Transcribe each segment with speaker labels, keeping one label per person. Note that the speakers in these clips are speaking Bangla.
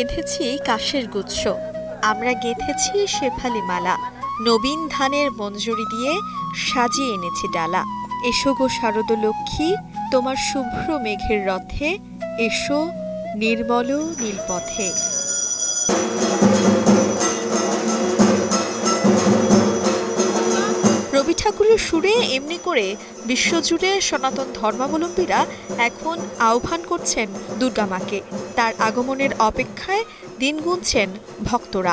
Speaker 1: বেঁধেছি কাশের গুচ্ছ, আমরা গেঁথেছি শেফালি মালা, নবীন ধানের মঞ্জুরি দিয়ে সাজিয়ে এনেছি ডালা। এসো গো শারদ লক্ষ্মী, তোমার শুভ্র মেঘের রথে, এসো নির্মল নীলপথে। রবি ঠাকুরের সুরে এমনি করে বিশ্বজুড়ে সনাতন ধর্মাবলম্বীরা এখন আহ্বান করছেন দুর্গা মাকে। তার আগমনের অপেক্ষায় দিন গুনছেন ভক্তরা।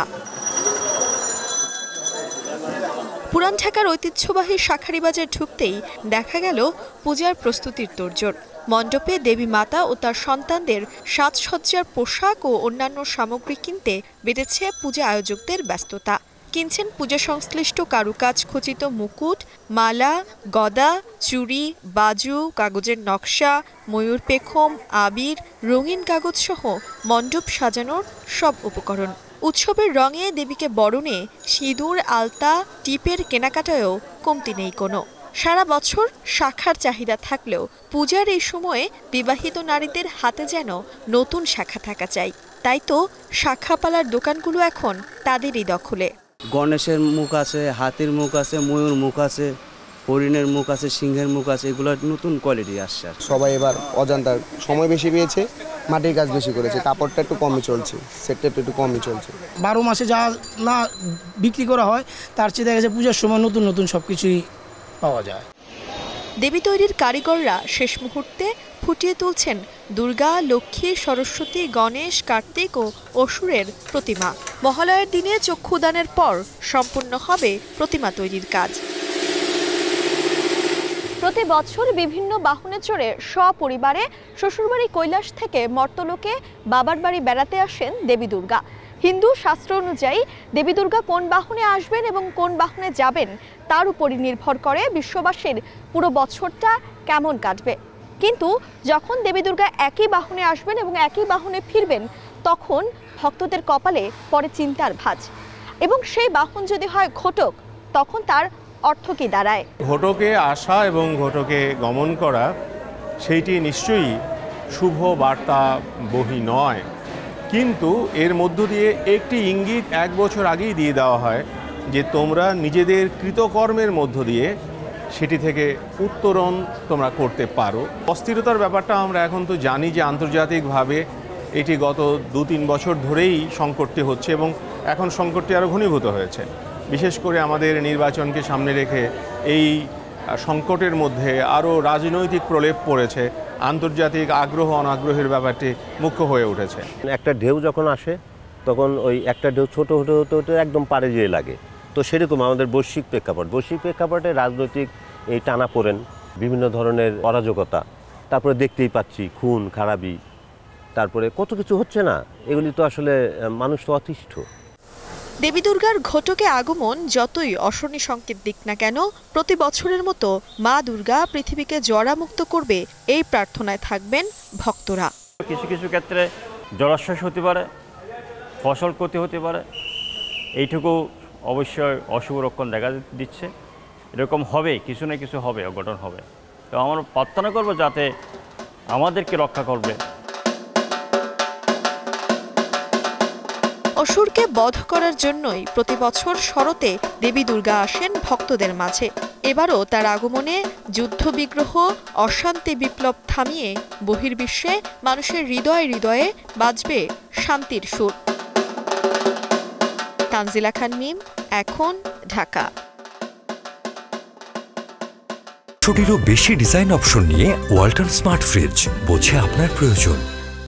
Speaker 1: পুরান ঢাকার ঐতিহ্যবাহী শাঁখারীবাজার ঢুকতেই দেখা গেল পূজার প্রস্তুতির তোড়জোড়। মণ্ডপে দেবী মাতা ও তার সন্তানদের সাজসজ্জার পোশাক ও অন্যান্য সামগ্রী কিনতে বেড়েছে পূজা আয়োজকদের ব্যস্ততা। কিনছেন পূজা সংশ্লিষ্ট কারুকাজ খচিত মুকুট, মালা, গদা, চুড়ি, বাজু, কাগজের নকশা, ময়ূর পেখম, আবির, রঙিন কাগজ সহ মণ্ডপ সাজানোর সব উপকরণ। উৎসবের রঙে দেবীকে বরণে সিঁদুর, আলতা, টিপের কেনাকাটায়ও কমতি নেই কোনো। সারা বছর শাখার চাহিদা থাকলেও পূজার এই সময়ে বিবাহিত নারীদের হাতে যেন নতুন শাখা থাকা চাই। তাই তো শাখাপালার দোকানগুলো এখন তাদেরই দখলে।
Speaker 2: গণেশের মুখ আছে, হাতির মুখ আছে, ময়ূর মুখ আছে, হরিণের মুখ আছে, সিংহের মুখ আছে, এগুলো নতুন কোয়ালিটি আসছে।
Speaker 3: সবাই এবার অজান্তার সময় বেশি পেয়েছে, মাটির কাজ বেশি করেছে, কাপড়টা একটু কমই চলছে, সেটটা একটু কমই চলছে।
Speaker 4: 12 মাসে যা না বিক্রি করা হয় তার চেয়ে দেখা যায় পূজার সময় নতুন নতুন সব কিছুই পাওয়া যায়।
Speaker 1: দেবী তৈরির কারিগররা শেষ মুহূর্তে ফুটিয়ে তুলছেন দুর্গা, লক্ষ্মী, সরস্বতী, গণেশ, কার্তিক ও অসুরের প্রতিমা। মহালয়ার দিনে চক্ষুদানের পর সম্পূর্ণ হবে প্রতিমা তৈরির কাজ। প্রতি বছর বিভিন্ন বাহনে চড়ে সপরিবারে শ্বশুরবাড়ি কৈলাস থেকে মর্তলোকে বাবার বাড়ি বেড়াতে আসেন দেবী দুর্গা। হিন্দু শাস্ত্র অনুযায়ী দেবী দুর্গা কোন বাহনে আসবেন এবং কোন বাহনে যাবেন তার উপরই নির্ভর করে বিশ্ববাসীর পুরো বছরটা কেমন কাটবে। কিন্তু যখন দেবী দুর্গা একই বাহনে আসবেন এবং একই বাহনে ফিরবেন, তখন ভক্তদের কপালে পড়ে চিন্তার ভাঁজ। এবং সেই বাহন যদি হয় ঘটক, তখন তার অর্থ কি দাঁড়ায়?
Speaker 5: ঘটকে আসা এবং ঘটকে গমন করা সেইটি নিশ্চয়ই শুভ বার্তা বহি নয়, কিন্তু এর মধ্য দিয়ে একটি ইঙ্গিত 1 বছর আগেই দিয়ে দেওয়া হয় যে তোমরা নিজেদের কৃতকর্মের মধ্য দিয়ে সেটি থেকে উত্তরণ তোমরা করতে পারো। অস্থিরতার ব্যাপারটা আমরা এখন তো জানি যে আন্তর্জাতিকভাবে এটি গত 2-3 বছর ধরেই সংকটটি হচ্ছে এবং এখন সংকটটি আরও ঘনীভূত হয়েছে। বিশেষ করে আমাদের নির্বাচনকে সামনে রেখে এই সংকটের মধ্যে আরও রাজনৈতিক প্রলেপ পড়েছে, আন্তর্জাতিক আগ্রহ অনাগ্রহের ব্যাপারটি মুখ্য হয়ে উঠেছে।
Speaker 6: একটা ঢেউ যখন আসে তখন ওই একটা ঢেউ ছোট হতে হতে হতে একদম পাড়ে যেয়ে লাগে। তো সেরকম আমাদের বৈশ্বিক প্রেক্ষাপটে রাজনৈতিক এই টানাপোড়েন, বিভিন্ন ধরনের অরাজকতা, তারপরে দেখতেই পাচ্ছি খুন খারাপি, তারপরে কত কিছু হচ্ছে না, এগুলি তো আসলে মানুষ তো অতিষ্ঠ।
Speaker 1: দেবী দুর্গার ঘটকে আগমন যতই অশনি সংকেত দিক না কেন, প্রতি বছরের মতো মা দুর্গা পৃথিবীকে জরামুক্ত করবে এই প্রার্থনায় থাকবেন ভক্তরা।
Speaker 7: কিছু কিছু ক্ষেত্রে জলোচ্ছ্বাস হতে পারে, ফসল ক্ষতি হতে পারে, এইটুকু অবশ্যই অশুভ লক্ষণ দেখা দিচ্ছে। এরকম হবে, কিছু না কিছু হবে, অঘটন হবে। তো আমরা প্রার্থনা করব যাতে আমাদেরকে রক্ষা করবে।
Speaker 1: অসুরকে বধ করার জন্যই প্রতি বছর শরতে দেবী দুর্গা আসেন ভক্তদের মাঝে। এবারও তার আগমনে যুদ্ধ বিগ্রহ, অশান্তি বিপ্লব থামিয়ে বহির্বিশ্বে মানুষের হৃদয়ে হৃদয়ে বাজবে শান্তির সুর। তানজিলা খান মিম, এখন, ঢাকা।
Speaker 8: ছোটেরও বেশি ডিজাইন অপশন নিয়ে ওয়ালটন স্মার্ট ফ্রিজ, বোঝে আপনার প্রয়োজন।